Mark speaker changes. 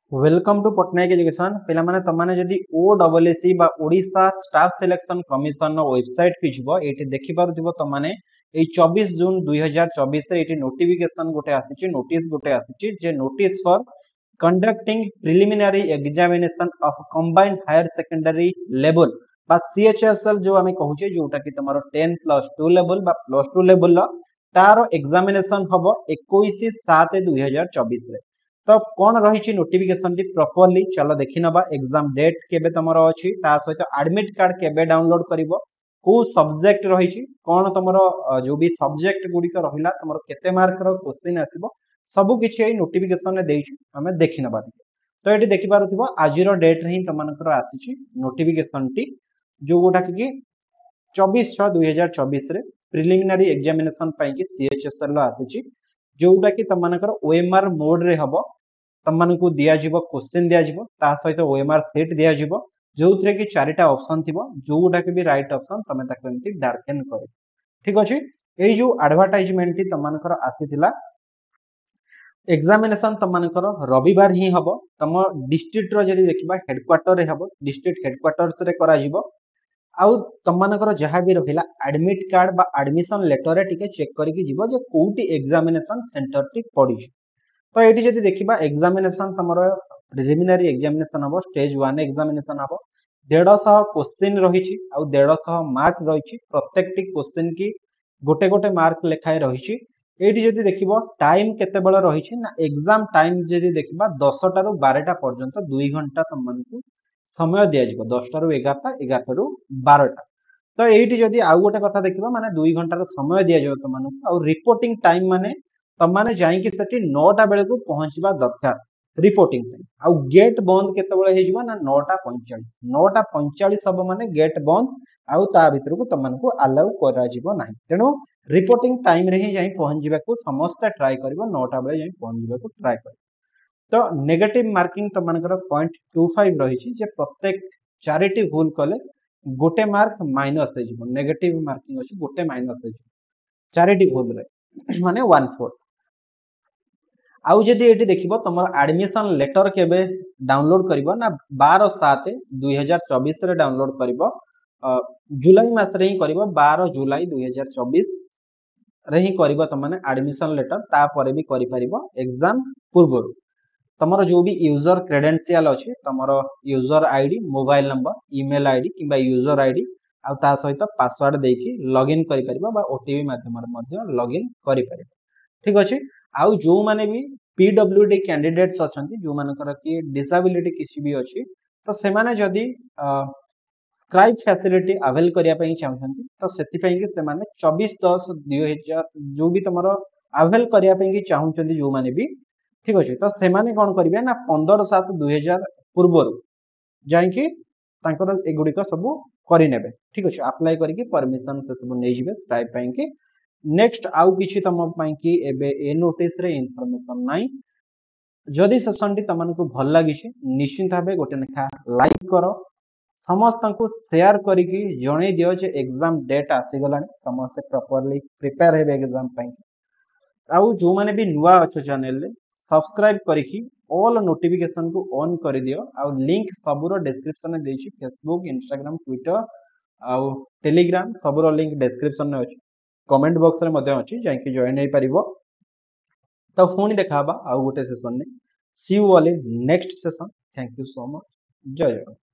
Speaker 1: Welcome to Patnaik education पिला माने तमाने जदी ओडब्ल्यूएससी बा Odisha staff selection commission website की जिवो एठी देखि पारुथिबो तमाने ए 24 जून 2024 रे एठी नोटिफिकेशन गोटे आसीची नोटिस गोटे आसीची जे notice for conducting preliminary examination of combined higher secondary level बा सीएचएसएल जो आमे कहूचे जोटा कि तमरो 10 प्लस 2 लेवल बा प्लस 2 लेवल तार एग्जामिनेशन हबो 21/7/2024 रे। तो कौन रही नोटिफिकेशन टी प्रॉपर्ली चलो देखि नबा एग्जाम डेट केबे तमरो अछि ता सहित एडमिट कार्ड केबे डाउनलोड करिवो को सब्जेक्ट रही कौन तमरो जो भी सब्जेक्ट गुडी को रहिला तमरो केते मार्क रो क्वेश्चन आसीबो सब किछि ए नोटिफिकेशन रे देइछु हमें देखि नबा। तो एटी देखि पारुथिबो आजिरो डेट रे ही तमनकर आसीछि नोटिफिकेशन टी जो गोटा कि 24/6/2024 रे प्रिलिमिनरी एग्जामिनेशन पई कि सीएचएसएल लो आसीछि जोटा कि तमनकर ओएमआर मोड रे हबो तमनको दिया जिवो क्वेश्चन दिया जिवो ता सहित ओएमआर सेट दिया जिवो जोथरे कि चारिटा ऑप्शन थिबो जोटा कि भी राइट ऑप्शन तमे ताको एमती डार्केन करे। ठीक अछि एई जो एडवर्टाइजमेंट टी तमनकर आसीथिला एग्जामिनेशन तमनकर रविवार ही हबो तम डिस्ट्रिक्ट रो जदी देखिबा हेडक्वार्टर रे हबो डिस्ट्रिक्ट हेडक्वार्टर्स रे करा जिवो आउ तमनकर जहा भी रहिला एडमिट कार्ड बा एडमिशन लेटर रे टिके चेक करिकि जिवो जे कोउटी एग्जामिनेशन सेंटर टी पड़ी। तो ये जब देखा एग्जामिनेशन तुम प्रिलिमिनरी एग्जामिनेशन हम स्टेज 1 एग्जामिनेशन हम 150 क्वेश्चन रही 150 मार्क रही प्रत्येक क्वेश्चन की गोटे गोटे मार्क लेखाए रही ये देखिए टाइम केते बेला रही ना एग्जाम टाइम जब देखा 10 टू 12टा पर्यंत 2 घंटा तुमको समय दिज्व 10 टू 11टा 11 टू 12टा। तो ये जदि आउ गोटे कथा देखा माने 2 घंटार समय दिज्व तुमको आउ रिपोर्टिंग टाइम माने तमाने जाइकी सेठी 9टा बेले को पहुंचबा दरकार रिपोर्टिंग टाइम आउ गेट बंद केते बेले हे जिवो ना 9:45 सब माने गेट बंद आउ ता भीतर को तमनको अलाउ करा जिवो नाही तेनो रिपोर्टिंग टाइम रे ही जाई पहुंच जिबा को समस्त ट्राई करबो 9टा बेले जाई पहुंच जिबा को ट्राई कर। तो नेगेटिव मार्किंग तमनकर 0.25 रही छि जे प्रत्येक चारिटी भूल कले गोटे मार्क माइनस हे जिवो नेगेटिव मार्किंग अछि गोटे माइनस हे चारिटी भूल रे माने 1/4। आउ जदि एटी देखिबो तमर एडमिशन लेटर केबे डाउनलोड करिवो ना 12/7/2024 रे डाउनलोड करिवो जुलाई मास रे ही करिवो 12 जुलाई 2024 रे ही करिवो तमने एडमिशन लेटर ता परे भी करि परिवो एग्जाम पूर्व तमर जो भी यूजर क्रेडेंशियल अछि तमर user ID mobile number email ID किबा यूजर आईडी आ ता सहित पासवर्ड देकी लॉगिन करि परिवो बा ओटीपी माध्यम रे मध्ये लॉगिन करि परिवो। ठीक अछि आउ जो माने भी पीडब्ल्यूडी कैंडिडेट्स अछंती जो मानकर कि डिसेबिलिटी किछि भी अछि तो से माने जदी स्क्राइब फैसिलिटी अवेल करिया पई चाहछंती तो सेति पई कि से माने 24/10/2000 जो भी तमरो अवेल करिया पई कि चाहछंती जो माने भी ठीक अछि तो से माने कोन करिवे ना 15/7/2000 पूर्वरु जाई कि तांकर एगुडी को सब करि नेबे। ठीक अछि अप्लाई करि कि परमिशन से सब नै जिवे स्क्राइब पई कि नेक्स्ट आउ किछि तम पई कि एबे ए नोटिस रे इन्फॉर्मेशन नाही जदि सेशन टी तमनको भल लागि छि निश्चित भाबे गोटे लेखा लाइक करो समस्त को शेयर करिकि जणे दियो जे एग्जाम डेट आसी गलानी समस्त प्रॉपर्ली प्रिपेयर हेबे एग्जाम पई आउ जो माने भी नुवा अछ चैनल रे सब्सक्राइब करिकि ऑल नोटिफिकेशन को ऑन कर दियो आउ लिंक सबरो डिस्क्रिप्शन में देछि फेसबुक इंस्टाग्राम ट्विटर आउ टेलीग्राम सबरो लिंक डिस्क्रिप्शन में अछि कमेंट बॉक्स रे मध्ये अछि जाई कि जॉइन हे परिबो। तो पुणी देखा आउ गोटे सेशन ने see you all in next session. Thank you so much Jai Jagannath.